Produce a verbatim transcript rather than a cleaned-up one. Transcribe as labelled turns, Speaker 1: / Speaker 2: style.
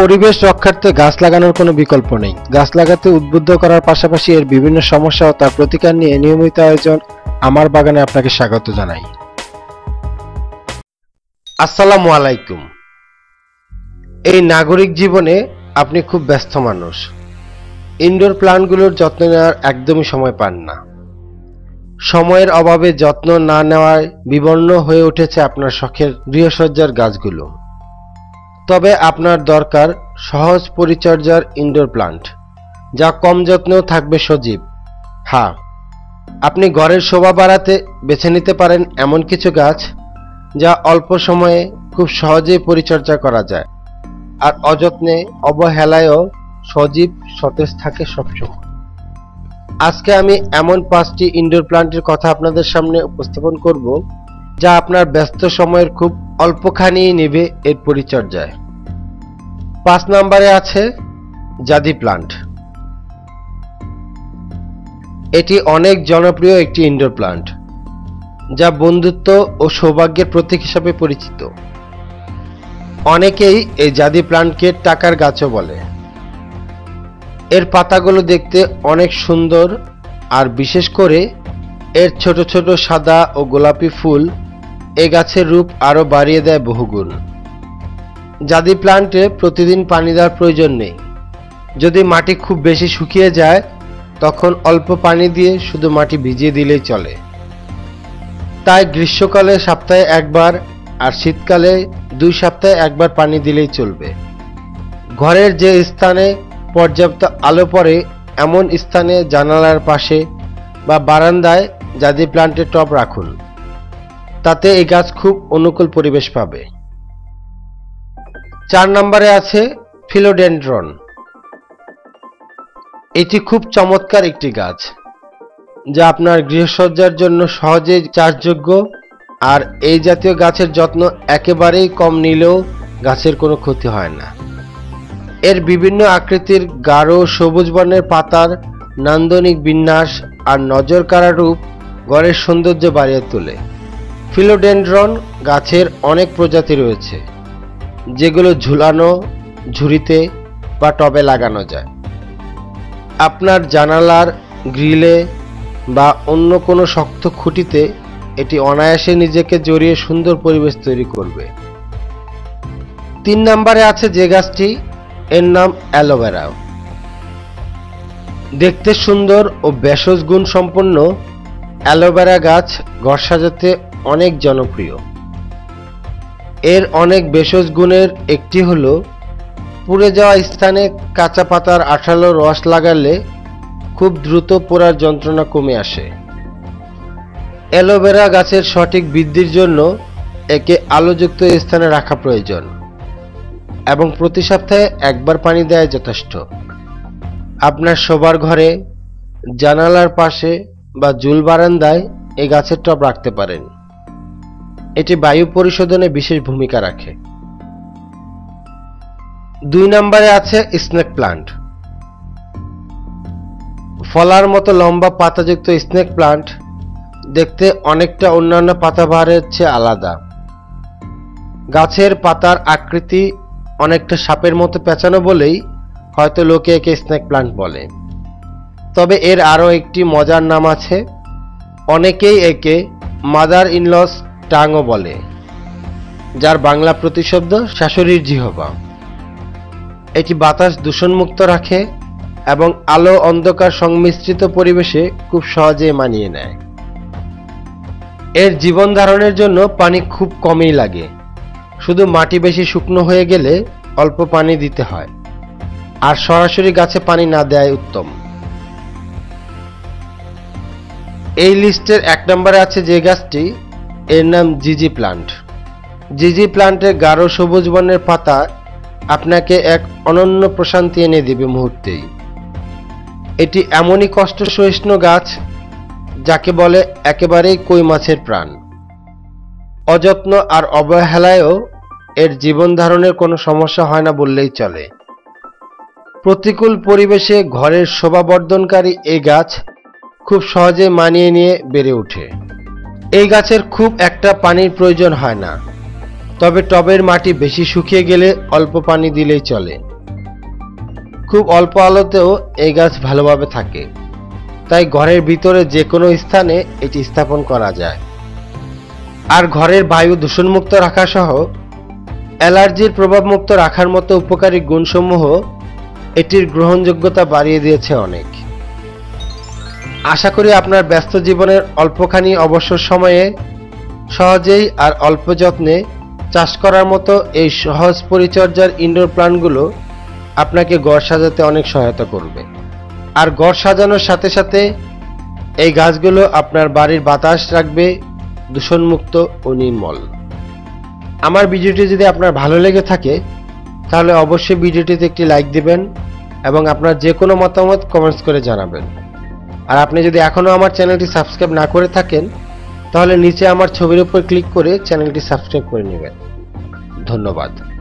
Speaker 1: পরিবেশ রক্ষার্থে গাছ লাগানোর কোনো বিকল্প নেই। গাছ লাগাতে উদ্বুদ্ধ করার পাশাপাশি এর বিভিন্ন সমস্যা ও তার প্রতিকার নিয়ে নিয়মিত আয়োজন আমার বাগানে আপনাকে স্বাগত জানাই। আসসালামু আলাইকুম। এই নাগরিক জীবনে আপনি খুব ব্যস্ত মানুষ, ইনডোর প্লান্টগুলোর যত্ন নেওয়ার একদমই সময় পান না। সময়ের অভাবে যত্ন না নেওয়ায় বিবর্ণ হয়ে উঠেছে আপনার শখের গৃহসজ্জার গাছগুলো। তবে আপনার দরকার সহজ পরিচর্যার ইনডোর প্লান্ট, যা কম যত্নেও থাকবে সজীব। হ্যাঁ, আপনি ঘরের শোভা বাড়াতে বেছে নিতে পারেন এমন কিছু গাছ যা অল্প সময়ে খুব সহজেই পরিচর্যা করা যায় আর অযত্নে অবহেলায়ও সজীব সতেজ থাকে সবসময়। আজকে আমি এমন পাঁচটি ইনডোর প্লান্টের কথা আপনাদের সামনে উপস্থাপন করব যা আপনার ব্যস্ত সময়ের খুব অল্পখানি নেবে এর পরিচর্যায়। পাঁচ নম্বরে আছে জাদি প্লান্ট। এটি অনেক জনপ্রিয় একটি ইনডোর প্লান্ট, যা বন্ধুত্ব ও সৌভাগ্যের প্রতীক হিসাবে পরিচিত। অনেকেই এই জাদি প্লান্টকে টাকার গাছও বলে। এর পাতাগুলো দেখতে অনেক সুন্দর আর বিশেষ করে এর ছোট ছোট সাদা ও গোলাপি ফুল এ গাছের রূপ আরো বাড়িয়ে দেয় বহুগুণ। জাদি প্লান্টে প্রতিদিন পানি দেওয়ার প্রয়োজন নেই। যদি মাটি খুব বেশি শুকিয়ে যায় তখন অল্প পানি দিয়ে শুধু মাটি ভিজিয়ে দিলেই চলে। তাই গ্রীষ্মকালে সপ্তাহে একবার আর শীতকালে দুই সপ্তাহে একবার পানি দিলেই চলবে। ঘরের যে স্থানে পর্যাপ্ত আলো পড়ে এমন স্থানে জানালার পাশে বা বারান্দায় জাদি প্লান্টের টব রাখুন, তাতে এই গাছ খুব অনুকূল পরিবেশ পাবে। চার নম্বরে আছে ফিলোডেন্ড্রন। এটি খুব চমৎকার একটি গাছ, যা আপনার গৃহসজ্জার জন্য সহজেই চাষযোগ্য। আর এই জাতীয় গাছের যত্ন একেবারেই কম নিলেও গাছের কোনো ক্ষতি হয় না। এর বিভিন্ন আকৃতির গাঢ় সবুজ বর্ণের পাতার নান্দনিক বিন্যাস আর নজর কাড়া রূপ ঘরের সৌন্দর্য বাড়িয়ে তোলে। ফিলোডেন্ড্রন গাছের অনেক প্রজাতি রয়েছে, যেগুলো ঝুলানো, ঝুড়িতে বা টবে লাগানো যায়। আপনার জানালার গ্রিলে বা অন্য কোনো শক্ত খুঁটিতে এটি অনায়াসে নিজেকে জড়িয়ে সুন্দর পরিবেশ তৈরি করবে। তিন নম্বরে আছে যে গাছটি, এর নাম অ্যালোভেরা। দেখতে সুন্দর ও ভেষজ গুণ সম্পন্ন অ্যালোভেরা গাছ ঘর সাজাতে অনেক জনপ্রিয়। এর অনেক ভেষজ গুণের একটি হলো পুড়ে যাওয়া স্থানে কাঁচা পাতার আঠালো রস লাগালে খুব দ্রুত পোড়ার যন্ত্রণা কমে আসে। অ্যালোভেরা গাছের সঠিক বৃদ্ধির জন্য একে আলোযুক্ত স্থানে রাখা প্রয়োজন এবং প্রতি সপ্তাহে একবার পানি দেওয়া যথেষ্ট। আপনার শোবার ঘরে, জানালার পাশে বা ঝুল বারান্দায় এই গাছের টব রাখতে পারেন। এটি বায়ু পরিশোধনে বিশেষ ভূমিকা রাখে। দুই নম্বরে আছে স্নেক প্লান্ট। ফলার মতো লম্বা পাতাযুক্ত স্নেক প্লান্ট দেখতে অনেকটা অন্যান্য পাতাবাহারের চেয়ে আলাদা। গাছের পাতার আকৃতি অনেকটা সাপের মতো পেঁচানো বলেই হয়তো লোকে একে স্নেক প্লান্ট বলে। তবে এর আরও একটি মজার নাম আছে। অনেকেই একে মাদার ইনলস টাংও বলে, যার বাংলা প্রতিশব্দ শাশুড়ির জিহ্বা। এটি বাতাস দূষণমুক্ত রাখে এবং আলো অন্ধকার সংমিশ্রিত পরিবেশে খুব সহজে মানিয়ে নেয়। এর জীবন ধারণের জন্য পানি খুব কমই লাগে, শুধু মাটি বেশি শুকনো হয়ে গেলে অল্প পানি দিতে হয়, আর সরাসরি গাছে পানি না দেওয়াই উত্তম। এই লিস্টের এক নম্বরে আছে যে গাছটি, এর নাম জিজি প্লান্ট। জিজি প্লান্টের গাঢ় সবুজ বর্ণের পাতা আপনাকে এক অনন্য প্রশান্তি এনে দেবে মুহূর্তেই। এটি এমনই কষ্ট সহিষ্ণু গাছ যাকে বলে একেবারেই কই মাছের প্রাণ। অযত্ন আর অবহেলায়ও এর জীবন ধারণের কোনো সমস্যা হয় না বললেই চলে। প্রতিকূল পরিবেশে ঘরের শোভাবর্ধনকারী এই গাছ খুব সহজে মানিয়ে নিয়ে বেড়ে ওঠে। এই গাছের খুব একটা পানির প্রয়োজন হয় না, তবে টবের মাটি বেশি শুকিয়ে গেলে অল্প পানি দিলেই চলে। খুব অল্প আলোতেও এই গাছ ভালোভাবে থাকে, তাই ঘরের ভিতরে যে কোনো স্থানে এটি স্থাপন করা যায়। আর ঘরের বায়ু দূষণমুক্ত রাখা সহ অ্যালার্জির প্রভাবমুক্ত রাখার মতো উপকারী গুণসমূহ এটির গ্রহণযোগ্যতা বাড়িয়ে দিয়েছে অনেক। আশা করি আপনার ব্যস্ত জীবনের অল্পখানি অবসর সময়ে সহজেই আর অল্প যত্নে চাষ করার মতো এই সহজ পরিচর্যার ইনডোর প্ল্যান্টগুলো আপনাকে ঘর সাজাতে অনেক সহায়তা করবে। আর ঘর সাজানোর সাথে সাথে এই গাছগুলো আপনার বাড়ির বাতাস রাখবে দূষণমুক্ত ও নির্মল। আমার ভিডিওটি যদি আপনার ভালো লেগে থাকে তাহলে অবশ্যই ভিডিওটিতে একটি লাইক দিবেন এবং আপনার যে কোনো মতামত কমেন্টস করে জানাবেন। আর আপনি যদি এখনও আমার চ্যানেলটি সাবস্ক্রাইব না করে থাকেন তাহলে নিচে আমার ছবির উপর ক্লিক করে চ্যানেলটি সাবস্ক্রাইব করে নেবেন। ধন্যবাদ।